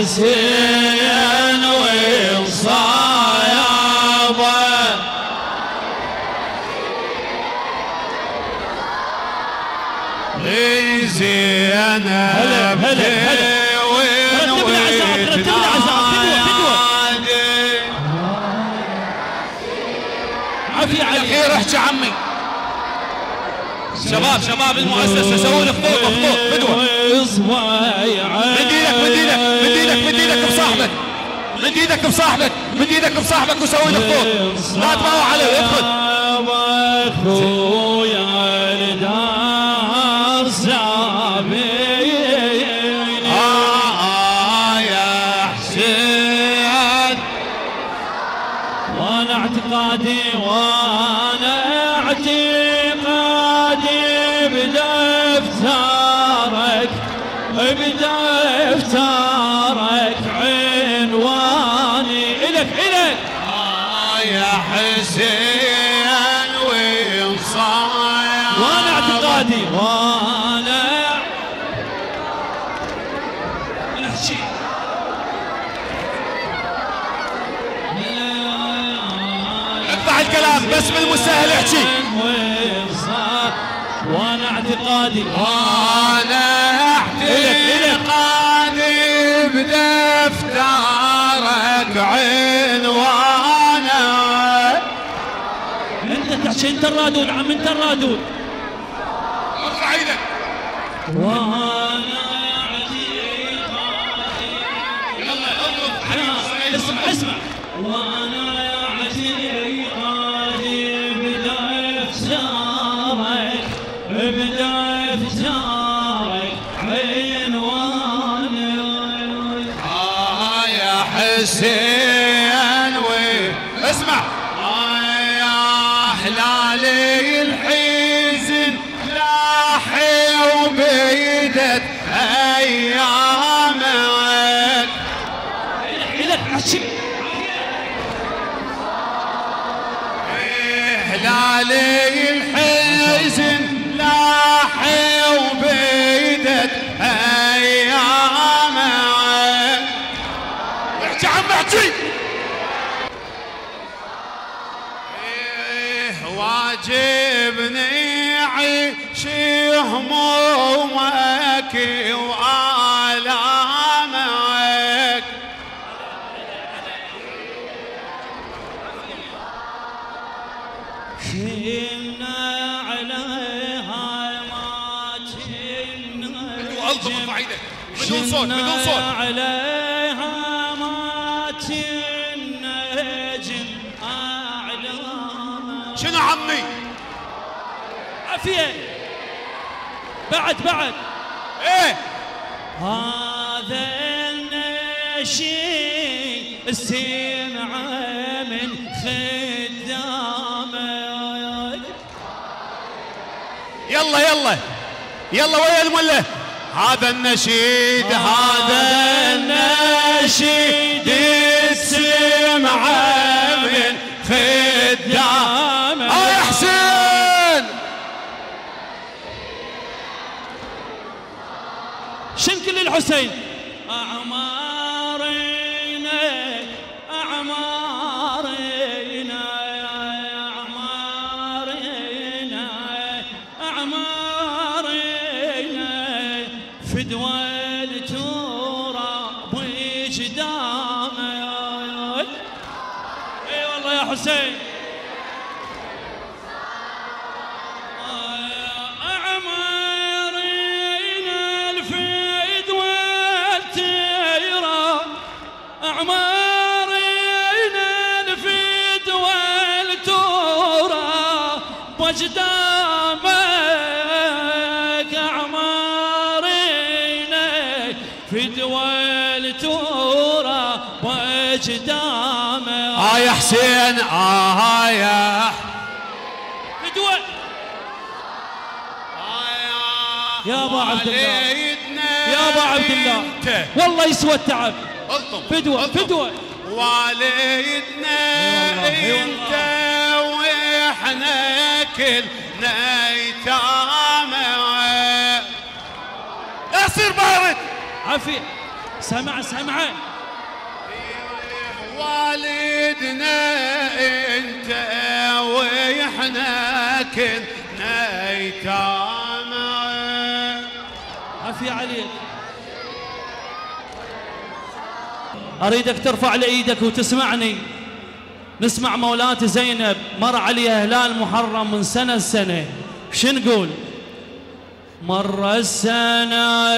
حسين والصيابة زينب الأخير احكي عمي. شباب المؤسسة سووا لي خطوط فدوة. مد ايدك بصاحبك وسوي لي خطوط. لا تباوع عليه ادخل. اخويا الدار سابين يا حسين وانا اعتقادي بدفترك عنواني إلك يا حسين وانصايا وانا اعتقادي وانا نحكي اقطع الكلام بس بالمستاهل احكي. وانا اعتقادي بدفترك عنوانا. انت تحكي انت الرادود عم انت الرادود. ارفع ايدك. وانا اعتقادي يلا اسمع وانا اعتقادي بدفترك عنواني يا حسين اسمع يا هلالي الحزن لاحي وبيدت ايامك. الك عشي هلالي الحزن لاحي وبيدت ايامك. احكي عم احكي. واجبني عيش همومك وآلامك. شلنا عليها ما تنجم. ارفع ايدك بدون صوت عليها ما تنجم اعلامك. شنو عمي؟ عافية بعد ايه هذا النشيد السمعة من خدامك. يلا ويا المله. هذا النشيد السمعة من خدامك. يا حسين شنكل الحسين. أعمارنا فدوى التراب وجدامك. اي والله يا حسين. أعمارنا الفدوى التراب أعمارنا الفدوى التراب وجدامك. فدوى التراب وجدامك. يا حسين يا فدوى يا ابو عبد الله يا ابو عبد الله والله يسوى التعب. فدوى والدنا انت واحنا كلنا يتامى. يصير بارد عافية سمع والدنا انت ويحنا كنا ايتام. عافية عليك. اريدك ترفع لايدك وتسمعني. نسمع مولاتي زينب مر عليها هلال محرم من سنة لسنة. شو نقول؟ مر السنة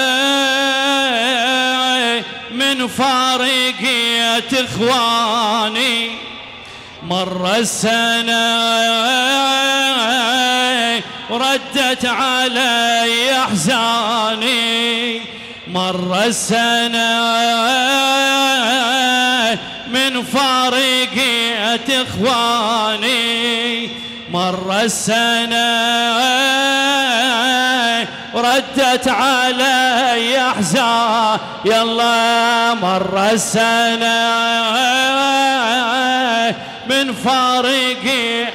من فارقية اخواني، مر السنة وردت علي احزاني، مر السنة من فارقية اخواني، مر السنة ردت علي احزان. يلا مر السنة من فارقي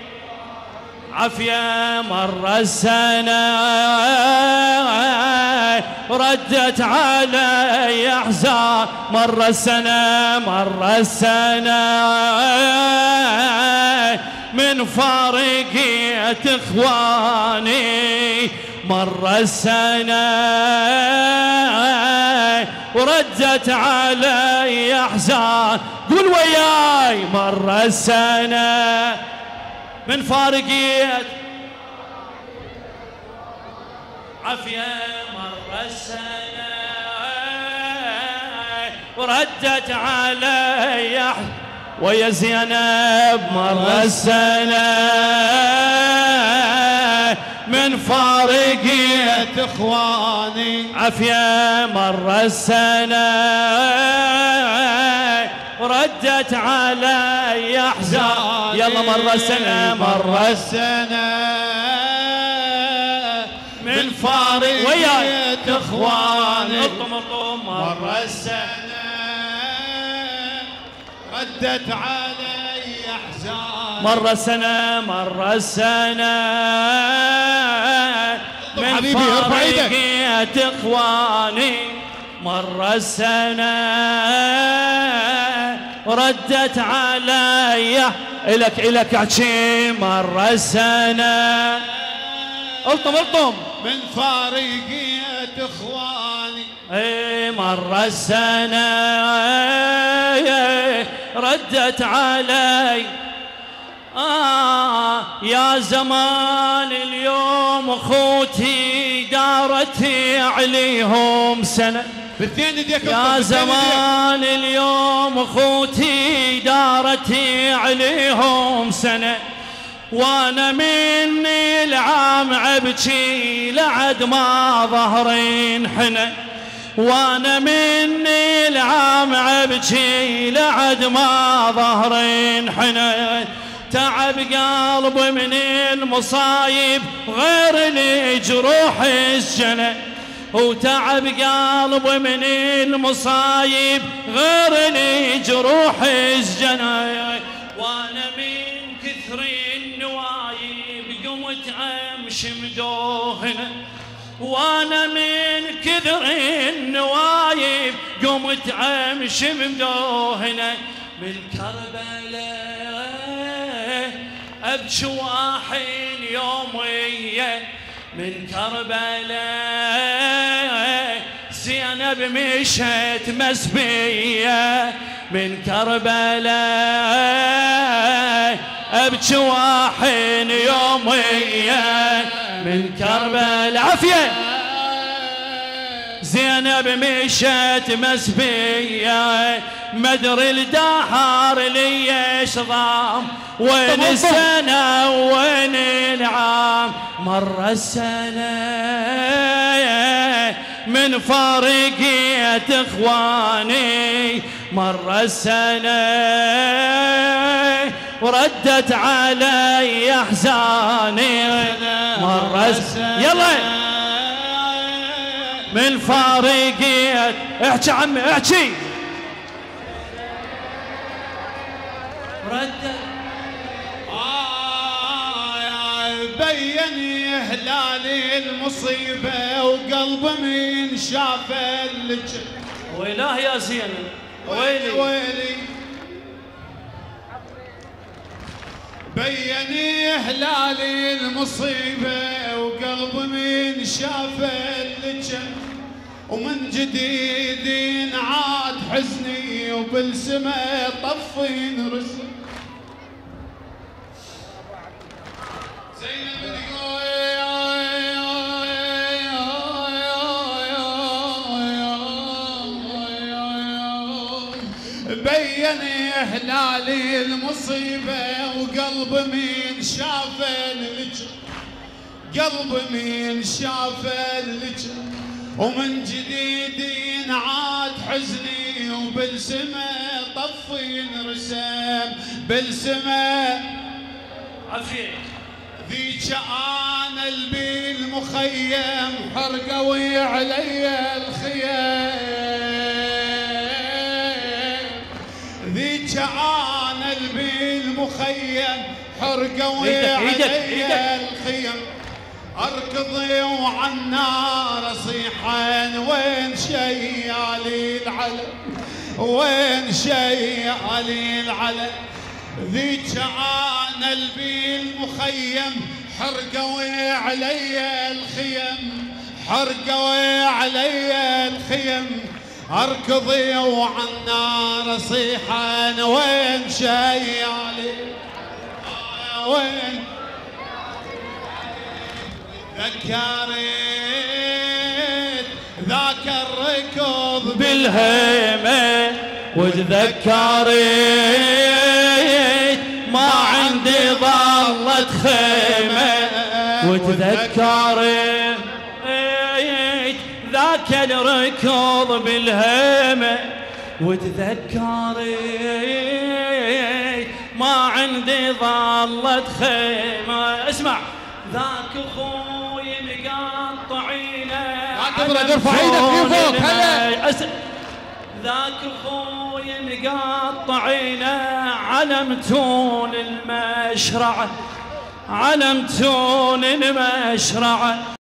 عافية، مر السنة ردت علي احزان، مر السنة من فارقية اخواني، مر السنة وردت علي احزان. قول وياي مر السنة من فارقية عافية، مر السنة وردت علي احزان. ويا زينب مر السنة من فارقية اخواني عافية، مر السنة ردت علي احزان. يلا مر السنة من فارقية اخواني، مر السنة ردت علي احزان، مر السنة من فارقية اخواني، مر السنة ردت علي. إلك احكي مر السنة الطم من فارقية اخواني، مر السنة ردت علي. يا زمان اليوم اخوتي دارتي عليهم سنة، يا زمان اليوم اخوتي دارتي عليهم سنة، وانا مني العام ابكي لعد ما ظهرين حنة، وانا مني العام ابكي لعد ما ظهرين حنة. تعب قلب من المصايب غير لي جروح الجنة، وتعب قلب من المصايب غير لي جروح الجنة، وانا من كثر النوايب قمت امشي مدوهنة، وانا من كثر النوايب قمت امشي مدوهنة. من كربلاء ابكي واحين يومية، من كربلاء زينب مشت مسبية، من كربلاء ابكي واحين يومية، من كربلاء عافية زينب مشت مسبية. مدري الدهر ليش ضام، وين السنة وين العام، مر السنة من فارقية اخواني، مر السنة وردت علي احزاني، مر السنة يلا من فارقية. احكي عمي احكي. ردت بين هلالي المصيبة وقلبه من شاف ويلاه يا زينب ويلي ويلي بيني هلالي المصيبة وقلب من شاف اللجم ومن جديد عاد حزني وبالسما طفي رسم زينب بيني هلالي المصيبة وقلب من شاف اللجم قلب من شاف اللجم ومن جديد عاد حزني وبالسما طفي رسم بالسما عافية ذيك انا البي المخيم حرقوي علي الخيام ذيك انا البي المخيم حرقوي علي الخيم اركضي وعن النار اصيحن وين شيالي العلم وين شيالي العلم ذيك انا البي المخيم حرقوي علي الخيم حرقوي علي الخيم اركضي وعن النار اصيحن وين شيالي وين ذكرت ذاك الركض بالهيمة وتذكرت ما عندي ظلت خيمة وتذكرت ذاك الركض بالهيمة وتذكرت ما عندي ظلت خيمة. اسمع ذاك اخوي مقطعينه ارفع ايدك لفوق هلا ذاك اخوي مقطعينه علمتون المشرعه علمتون المشرعه